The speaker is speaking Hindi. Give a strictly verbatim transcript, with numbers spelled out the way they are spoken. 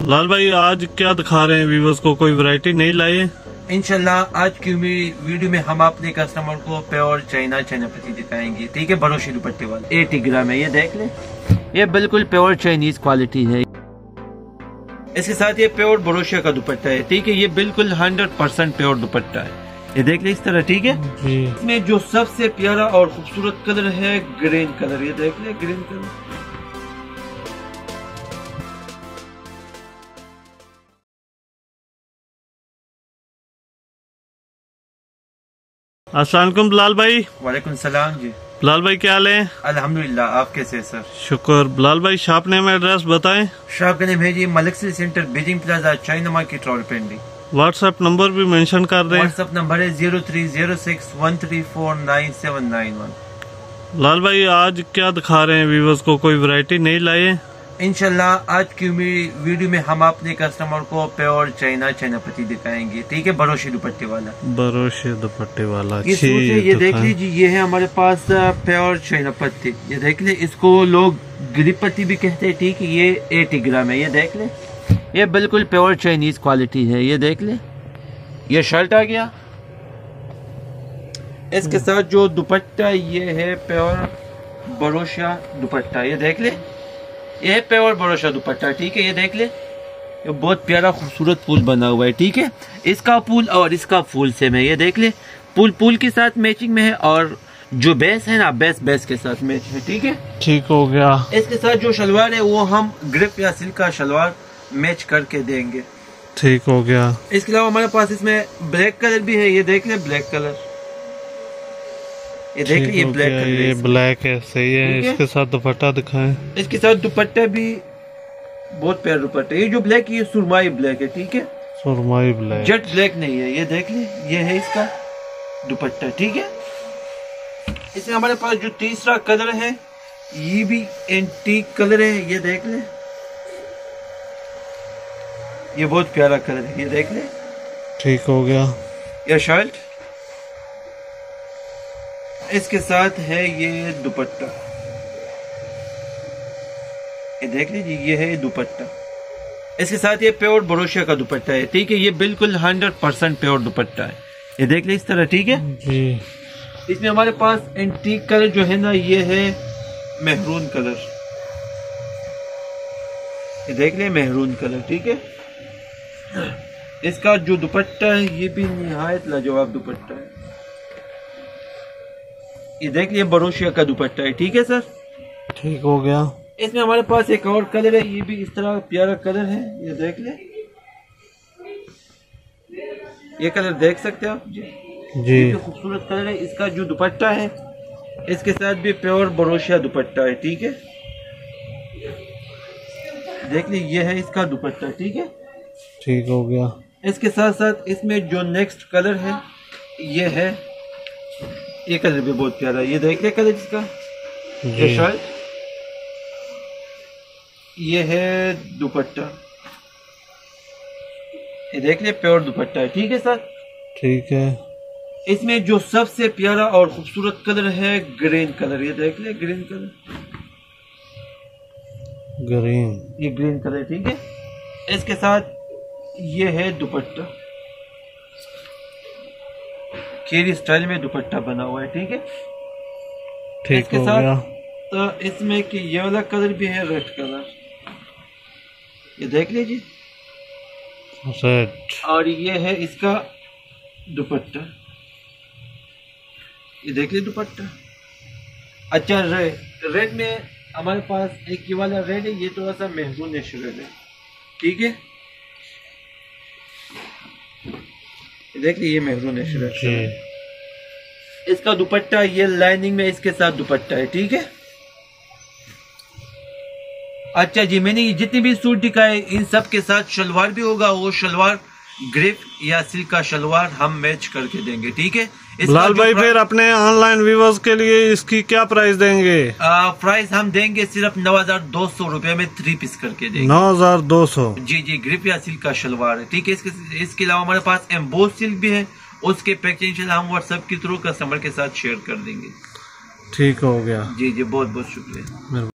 लाल भाई आज क्या दिखा रहे हैं व्यूवर्स को, कोई वैरायटी नहीं लाए? इंशाल्लाह आज की वीडियो में हम अपने कस्टमर को प्योर चाइना चाइनापति दिखाएंगे। ठीक है, बड़ोशी दुपट्टे वाले एटी ग्राम है, ये देख ले, ये बिल्कुल प्योर चाइनीज क्वालिटी है। इसके साथ ये प्योर बरोशिया का दुपट्टा है। ठीक है, ये बिल्कुल हंड्रेड परसेंट प्योर दुपट्टा है, ये देख ले इस तरह। ठीक है, इसमें जो सबसे प्यारा और खूबसूरत कलर है ग्रीन कलर, ये देख ले ग्रीन कलर। अस्सलाम वालेकुम लाल भाई। वालेकुम सलाम जी। लाल भाई क्या हाल है? अल्हम्दुलिल्लाह, आप कैसे हैं सर? शुक्र। Lal Bhai shop name address बताएं। शॉप का नेम है जी Malik city centre, Beijing plaza, China market, Rawalpindi. WhatsApp number भी मेंशन कर दें। व्हाट्सएप नंबर है zero three zero six one three four nine seven nine one. Lal Bhai आज क्या दिखा रहे हैं व्यूवर्स को, कोई वैरायटी नहीं लाए? इंशाल्लाह आज की वीडियो में हम अपने कस्टमर को प्योर चाइना चाइनापति दिखाएंगे। ठीक है, बरोशी दुपट्टे वाला। बरोशी दुपट्टे वाला ये सूट है, ये देख लीजिए, ये है हमारे पास प्योर चाइनापत्ती, ये देख ले, इसको लोग गिरिप पत्ती भी कहते हैं। ठीक है, ये एटी ग्राम है, ये देख ले, ये बिल्कुल प्योर चाइनीज क्वालिटी है, ये देख ले। ये शर्ट आ गया, इसके साथ जो दुपट्टा ये है प्योर बरोशिया दुपट्टा, ये देख ले, ये है प्योर बरोशिया दुपट्टा। ठीक है, ये देख ले, ये बहुत प्यारा खूबसूरत फूल बना हुआ है। ठीक है, इसका फूल और इसका फूल सेम है, ये देख ले, फूल फूल के साथ मैचिंग में है और जो बेस है ना, बेस बेस के साथ मैच है। ठीक है, ठीक हो गया। इसके साथ जो शलवार है वो हम ग्रिप या सिल्क का शलवार मैच करके देंगे। ठीक हो गया। इसके अलावा हमारे पास इसमें ब्लैक कलर भी है, ये देख ले ब्लैक कलर, ये देख ले, ये ब्लैक कलर, ये ब्लैक है, सही है। इसके साथ दुपट्टा दिखाएं। इसके साथ दुपट्टा भी बहुत प्यारा दुपट्टा। ये जो ब्लैक है ये सुरमाई ब्लैक है। ठीक है, सुरमाई ब्लैक, जेट ब्लैक नहीं है, ये देख ले, ये है इसका दुपट्टा। ठीक है, इसमें हमारे पास जो तीसरा कलर है ये भी एंटीक कलर है, ये देख ले, ये बहुत प्यारा कलर है, ये देख ले। ठीक हो गया। यह शर्ट, इसके साथ है ये दुपट्टा, ये देख लीजिए, ये है दुपट्टा। इसके साथ ये प्योर बरोशिया का दुपट्टा है। ठीक है, ये बिल्कुल हंड्रेड परसेंट प्योर दुपट्टा है, ये देख ले इस तरह। ठीक है जी। इसमें हमारे पास एंटीक कलर जो है ना, ये है मेहरून कलर, ये देख ले मेहरून कलर। ठीक है, इसका जो दुपट्टा है ये भी निहायत लाजवाब दुपट्टा है, ये देख लिए बरोशिया का दुपट्टा है। ठीक है सर, ठीक हो गया। इसमें हमारे पास एक और कलर है, ये भी इस तरह प्यारा कलर है, ये देख ले, ये कलर देख सकते हैं आप जी, जी। खूबसूरत कलर है। इसका जो दुपट्टा है इसके साथ भी प्योर बरोशिया दुपट्टा है। ठीक है, देख ली, ये है इसका दुपट्टा। ठीक है, ठीक हो गया। इसके साथ साथ इसमें जो नेक्स्ट कलर है ये है, ये कलर भी बहुत प्यारा है, ये देख ले कलर इसका, ये शर्ट, ये है दुपट्टा, ये देख ले प्योर दुपट्टा है। ठीक है सर, ठीक है। इसमें जो सबसे प्यारा और खूबसूरत कलर है ग्रीन कलर, ये देख ले ग्रीन कलर, ग्रीन, ये ग्रीन कलर। ठीक है, इसके साथ ये है दुपट्टा, केरी स्टाइल में दुपट्टा बना हुआ है। ठीक है, ठीक इसके हो साथ गया। तो इसमें कि ये वाला कलर भी है, रेड कलर, ये देख लीजिए, रेड, और ये है इसका दुपट्टा, ये देख लीजिए दुपट्टा। अच्छा, रेड रेड में हमारे पास एक ये वाला रेड है, ये थोड़ा सा मेहरून रेड है। ठीक है, देख लीजिए मेहरून है, इसका दुपट्टा ये लाइनिंग में इसके साथ दुपट्टा है। ठीक है, अच्छा जी, मैंने जितने भी सूट दिखाए इन सब के साथ शलवार भी होगा, वो शलवार ग्रिप या सिल्क का शलवार हम मैच करके देंगे। ठीक है, लाल भाई फिर अपने ऑनलाइन व्यूवर्स के लिए इसकी क्या प्राइस देंगे? आ, प्राइस हम देंगे सिर्फ नौ हजार दो सौ रूपये में थ्री पीस करके देंगे। नौ हजार दो सौ जी जी, ग्रिप या सिल्क का शलवार है। ठीक है, इसके इसके अलावा हमारे पास एम्बोस सिल्क भी है, उसके पैकेज हम व्हाट्सएप के थ्रू कस्टमर के साथ शेयर कर देंगे। ठीक हो गया। जी जी, बहुत बहुत शुक्रिया।